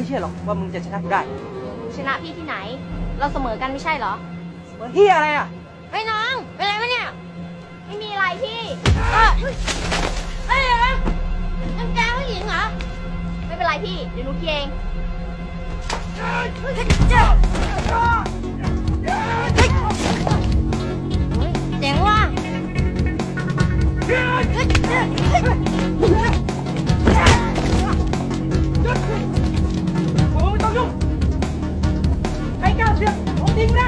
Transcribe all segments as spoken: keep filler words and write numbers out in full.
ไม่เชื่อหรอกว่ามึงจะชนะกูได้ชนะพี่ที่ไหนเราเสมอกันไม่ใช่เหรอเสมอที่อะไรอ่ะไอ้น้องเป็นไรวะเนี่ยไม่มีอะไรพี่เออเฮ้ยนังแกผู้หญิงเหรอไม่เป็นไรพี่เดี๋ยวหนูเคลียร์เองเจ๋งว่ะโอ้ไม่ต้องยุ่งใครกล้าเสือกผมทิ้งนะ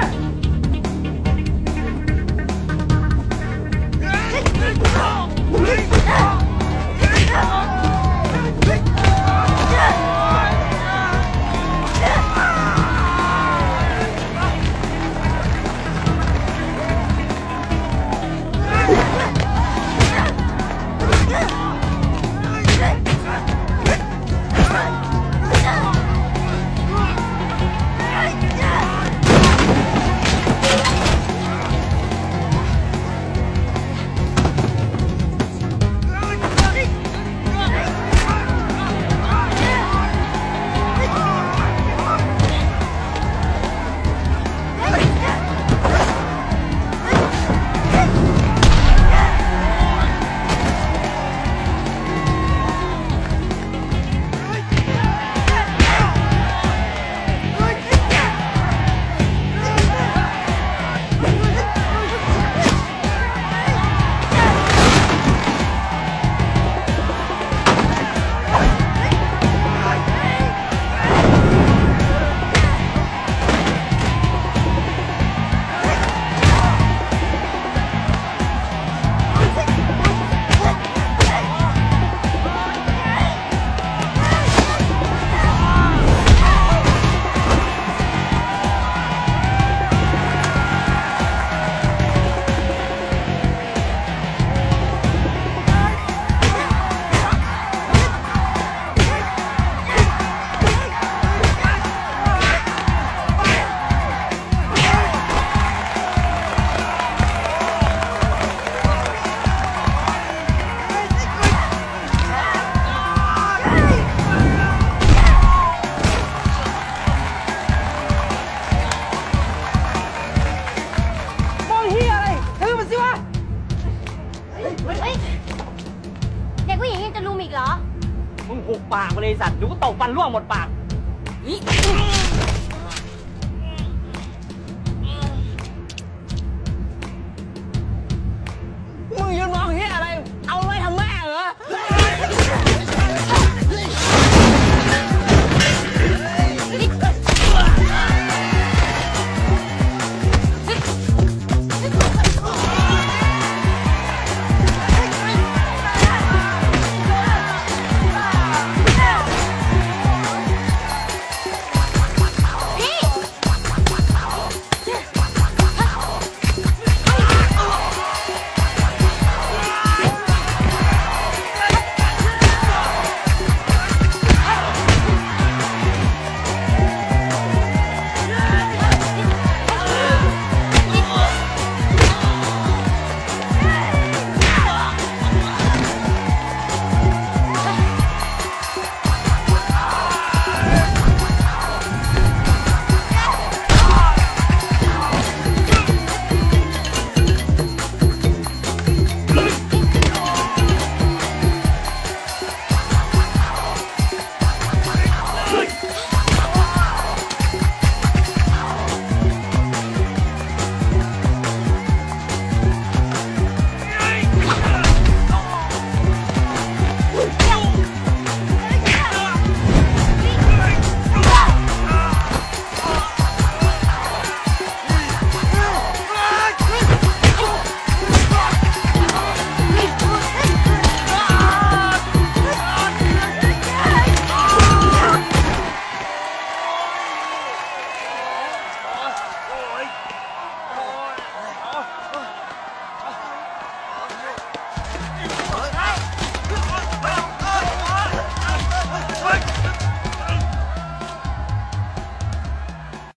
เด็กผู้หญิงยังจะลุมอีกเหรอมึงหุบปากไปเลยสัตว์ดูก็ตบฟันร่วงหมดปาก